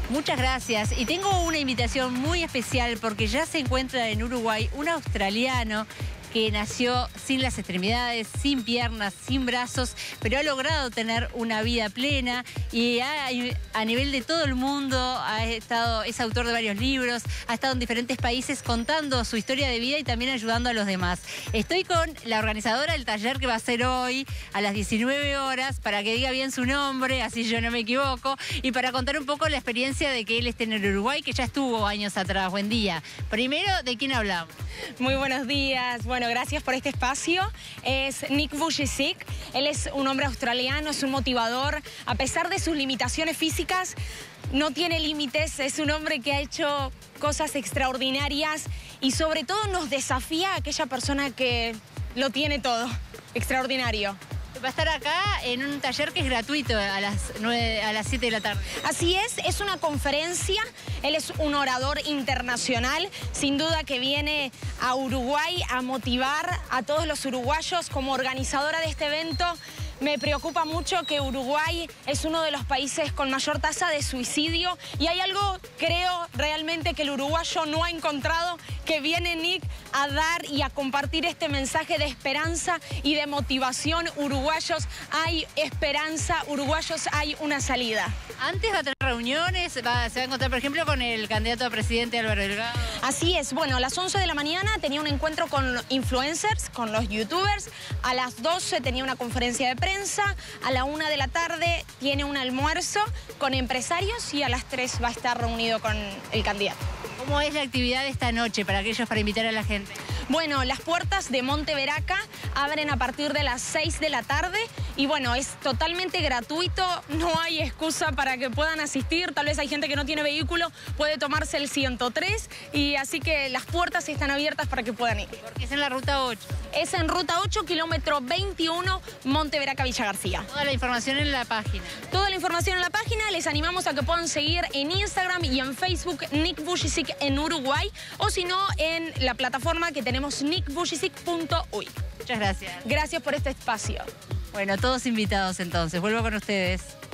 Muchas gracias. Y tengo una invitación muy especial porque ya se encuentra en Uruguay un australiano que nació sin las extremidades, sin piernas, sin brazos, pero ha logrado tener una vida plena y a nivel de todo el mundo es autor de varios libros, ha estado en diferentes países contando su historia de vida y también ayudando a los demás. Estoy con la organizadora del taller que va a ser hoy a las 19 horas para que diga bien su nombre, así yo no me equivoco, y para contar un poco la experiencia de que él esté en el Uruguay, que ya estuvo años atrás. Buen día. Primero, ¿de quién hablamos? Muy buenos días. Bueno, gracias por este espacio. Es Nick Vujicic. Él es un hombre australiano, es un motivador. A pesar de sus limitaciones físicas, no tiene límites. Es un hombre que ha hecho cosas extraordinarias y sobre todo nos desafía a aquella persona que lo tiene todo. Extraordinario. Va a estar acá en un taller que es gratuito a las 7 de la tarde. Así es una conferencia. Él es un orador internacional, sin duda que viene a Uruguay a motivar a todos los uruguayos. Como organizadora de este evento, me preocupa mucho que Uruguay es uno de los países con mayor tasa de suicidio y hay algo, creo, realmente que el uruguayo no ha encontrado, que viene Nick a dar y a compartir este mensaje de esperanza y de motivación. Uruguayos, hay esperanza, uruguayos, hay una salida. Antes va a tener reuniones, se va a encontrar, por ejemplo, con el candidato a presidente Álvaro Delgado. Así es, bueno, a las 11 de la mañana tenía un encuentro con influencers, con los youtubers, a las 12 tenía una conferencia de prensa, a la 1 de la tarde tiene un almuerzo con empresarios y a las 3 va a estar reunido con el candidato. ¿Cómo es la actividad de esta noche para invitar a la gente? Bueno, las puertas de Monte Veraca abren a partir de las 6 de la tarde y bueno, es totalmente gratuito, no hay excusa para que puedan asistir. Tal vez hay gente que no tiene vehículo, puede tomarse el 103 y así que las puertas están abiertas para que puedan ir. Porque es en la ruta 8. Es en ruta 8, kilómetro 21, Monte Veraca, Villa García. Toda la información en la página. Toda la información en la página. Les animamos a que puedan seguir en Instagram y en Facebook Nick Vujicic en Uruguay o si no en la plataforma que tenemos nickvujicic.uy. Muchas gracias. Gracias por este espacio. Bueno, todos invitados entonces. Vuelvo con ustedes.